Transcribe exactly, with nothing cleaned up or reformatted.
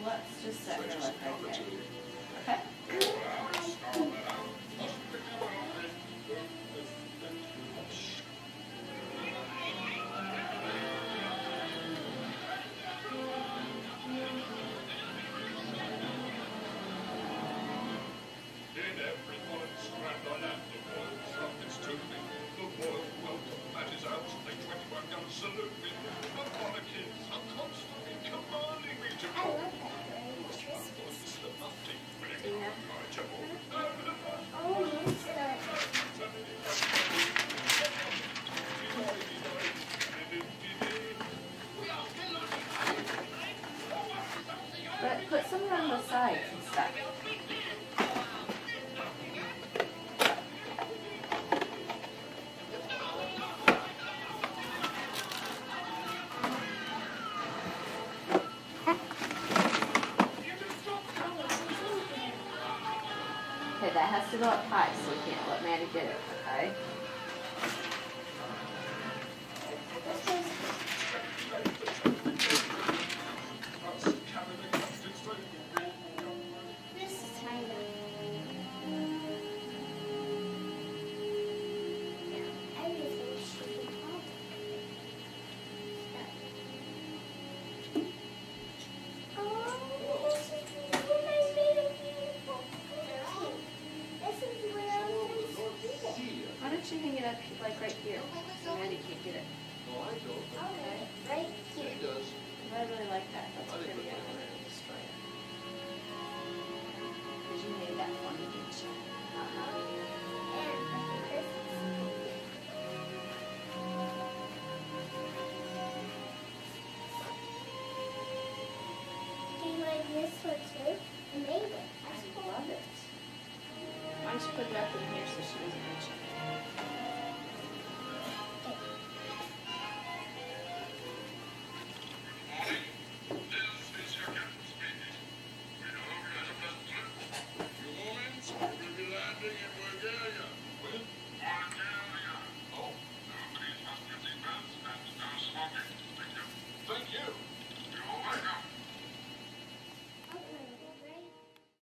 let's just set her like right there. Okay? But put some around the sides and stuff. Okay, that has to go up high, so we can't let Maddie get it, okay? You hang it up like right here, so Maddie can't get it. No, I don't. Okay. Right here. She does. I really like that. That's pretty. I'm gonna destroy it. Because you made that for me, didn't you? Uh-huh. And this do you like this one too? I made it. I love it. Why don't you put it up in here so she doesn't